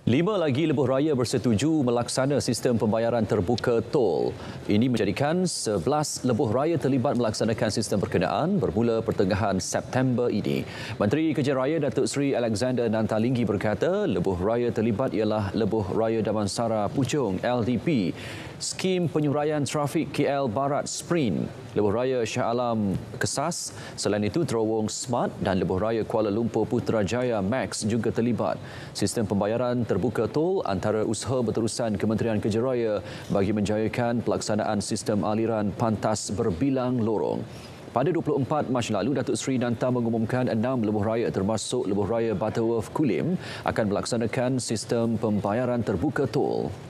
5 lagi lebuh raya bersetuju melaksana sistem pembayaran terbuka tol. Ini menjadikan 11 lebuh raya terlibat melaksanakan sistem berkenaan bermula pertengahan September ini. Menteri Kerja Raya Datuk Seri Alexander Nantalinggi berkata lebuh raya terlibat ialah lebuh raya Damansara Puchong LDP, skim penyuraian trafik KL Barat Sprint, lebuh raya Shah Alam Kesas, selain itu terowong Smart dan lebuh raya Kuala Lumpur Putrajaya Max juga terlibat. Sistem pembayaran terbuka tol antara usaha berterusan Kementerian Kerja Raya bagi menjayakan pelaksanaan sistem aliran pantas berbilang lorong. Pada 24 Mac lalu, Datuk Seri Nanta mengumumkan 6 lebuh raya termasuk lebuh raya Butterworth Kulim akan melaksanakan sistem pembayaran terbuka tol.